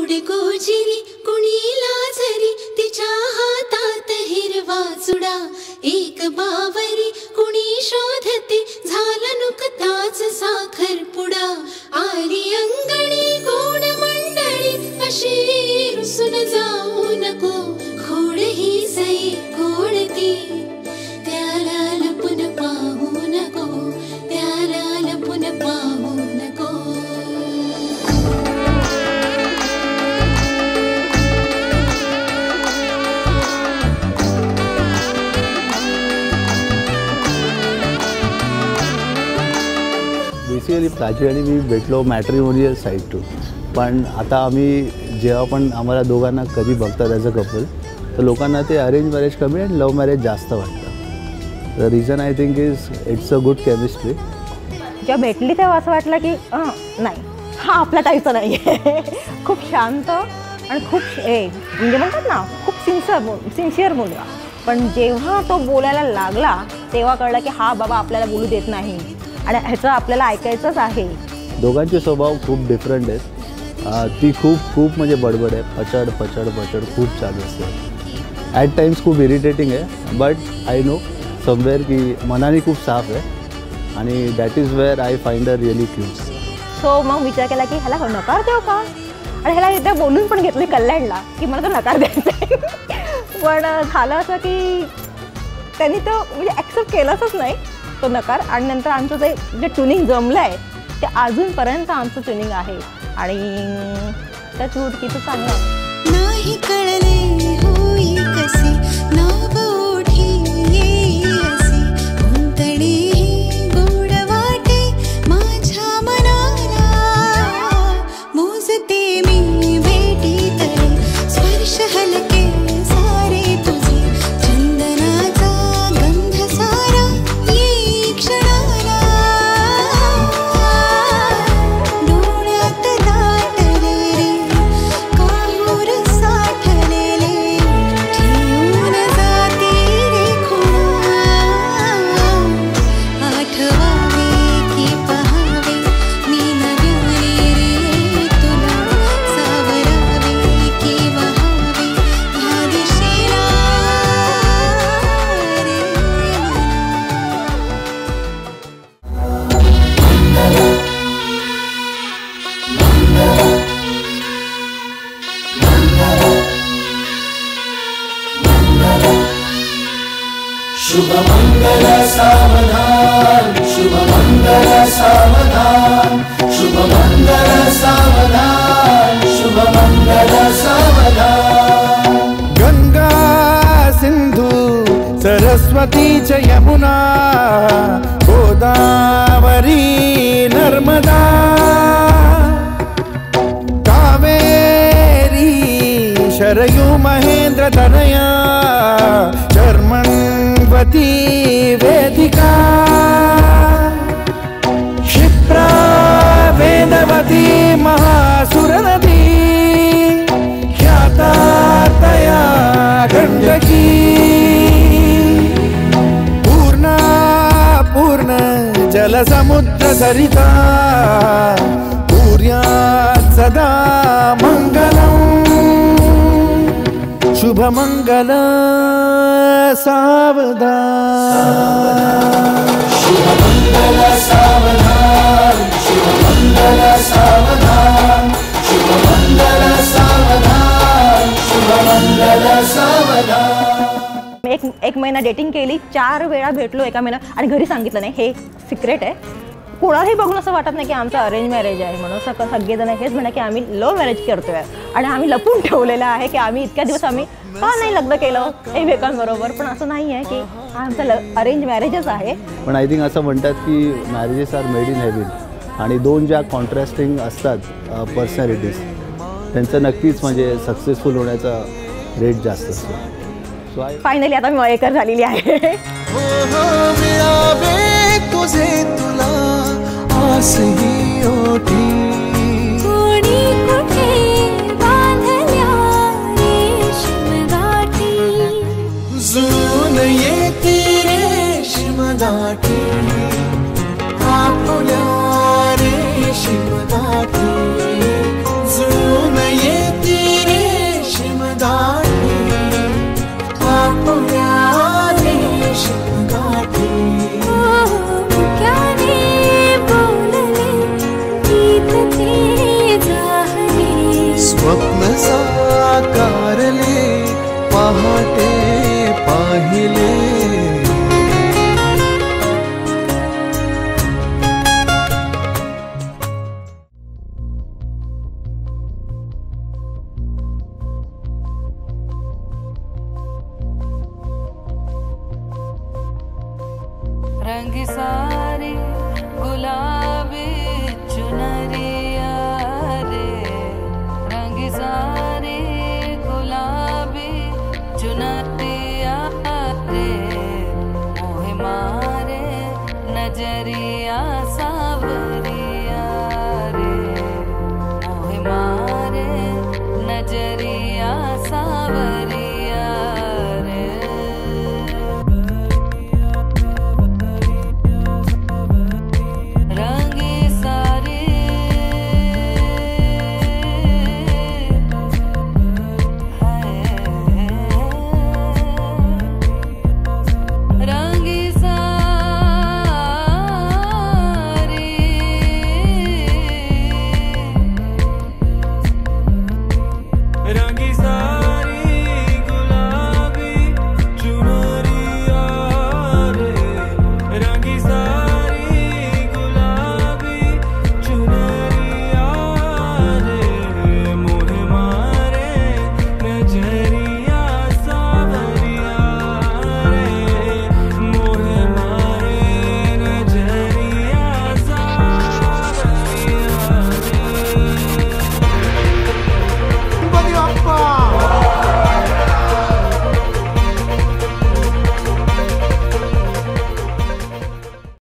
गोड गोजिरी कुणीला जरी तिच्या हातात हिरवा चुडा एक बावरी कुणी शोधते झाला नुकताच साखर पुडा आली अंगणी गोड मंडळी अशी रुसून जाऊ नको खोड ही सई खोडती त्याला लपून पाहू नको त्याला लपून पाहू नको. बेसिकली प्राची आणि मी भेटलो मॅट्रिमोनियल साईड पण आता आम्ही जेव्हा पण आम्हाला दोघांना कधी बघतात ॲज अ कपल तर लोकांना ते अरेंज मॅरेज कमी आणि लव्ह मॅरेज जास्त वाटतं. The reason I think is it's a good chemistry. जेव्हा भेटली तेव्हा असं वाटलं की नाही हा आपल्या टाईपचा नाही आहे. खूप शांत आणि खूप म्हणजे म्हणतात ना खूप सिन्सिअर मुलगा. पण जेव्हा तो बोलायला लागला तेव्हा कळलं की हा बाबा आपल्याला बोलू देत नाही आणि ह्याचं आपल्याला ऐकायचंच आहे. दोघांचे स्वभाव खूप डिफरंट आहेत. ती खूप म्हणजे बडबड आहे. पचड पचड पचड खूप चालू असते. ॲट टाइम्स खूप इरिटेटिंग आहे बट आय नो समवेअर की मनाने खूप साफ आहे आणि that is where I find a really cute. So मग विचार केला की ह्याला नकार देऊ का आणि ह्याला एकदा बोलून पण घेतलं कल्याणला की मला तो नकार द्यायचा आहे. पण झालं असं की त्यांनी तो म्हणजे ॲक्सेप्ट केलंच नाही तो नकार आणि नंतर आमचं जे ट्युनिंग जमलं आहे ते अजूनपर्यंत आमचं ट्युनिंग आहे आणि त्याच किती चांगलं आहे. नाही कळले होई कसे नाव ओढी येई असे गुंतणे गोड वाटे माझ्या मनाला मोजते मी भेटी तरी स्पर्श हलके सारे तुझे चंदनाचा गंध सारा येई क्षणाला डोळ्यात दाटले रे काहूर साठलेले ठेवून जाते रे खुणा आठवावे की पहावे मी नव्याने रे तुला सावरावे की वहावे ह्या दिशेला रे शुभ मंगल सावधान शुभ मंगल सावधान शुभ मंगल सावधान शुभ मंगल सावधान. गंगा सिंधू सरस्वती च यमुना गोदावरी नर्मदा कावेरी शरयू महेंद्र तनया चर्मण्वती वेदिका क्षिप्रा वेदवती महासुर नदी ख्याता तया गंडकी पूर्णा पूर्ण जलसमुद्र सरिता पूर्यात् सदा मंगलम्. शुभ मंगल सावधान शुभ मंगल सावधान शुभ मंगल सावधान शुभ मंगल सावधान शुभ मंगल सावधान. एक महिना डेटिंग केली 4 वेळा भेटलो एका महिन्यात आणि घरी सांगितलं नाही. हे सिक्रेट आहे. कोणालाही बघून असं वाटत नाही की आमचं अरेंज मॅरेज आहे म्हणून सगळेजण हेच म्हणा की आम्ही लव्ह मॅरेज करतोय आणि आम्ही लपून ठेवलेलं आहे की आम्ही इतक्या दिवस आम्ही का नाही लग्न केलं एकमेकांबरोबर. पण असं नाही आहे की आमचं अरेंज मॅरेजच आहे. पण आय थिंक असं म्हणतात की marriages are made in heaven आणि दोन ज्या कॉन्ट्रास्टिंग असतात पर्सनॅलिटीज त्यांचं नक्कीच म्हणजे सक्सेसफुल होण्याचा रेट जास्त असतो. सो फायनली आता मी वयेकर झालेली आहे. तुझे तुला आस ही ओठी कोणी कुठे बांधल्या रेशीम गाठी जुळून येते रेशीम दाटी आपुल्या रेशीम दाटी जुळून येते सारी गुलाब